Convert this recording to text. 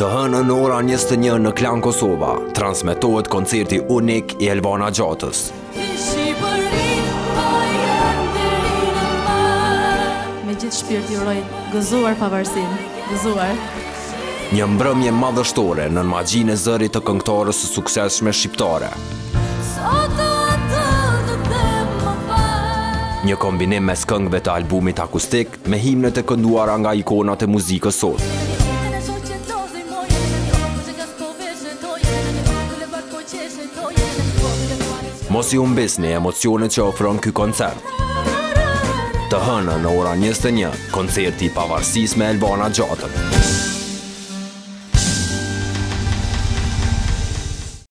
Të hënën në ora 21 në Klan Kosova, transmetohet koncerti unik i Elvana Gjatës. Me gjithë shpirti uroj gëzuar pavarësinë, gëzuar. Një mbrëmje madhështore në magjinë e zërit të këngëtarës së suksesshme shqiptare. Një kombinim mes këngëve të albumit akustik me himnet e kënduara nga ikonat e muzikës sot. Mos i humbisni emocionet që ofron ky koncert. Të hënën në ora 21, koncerti i pavarësisë me Elvana Gjatën.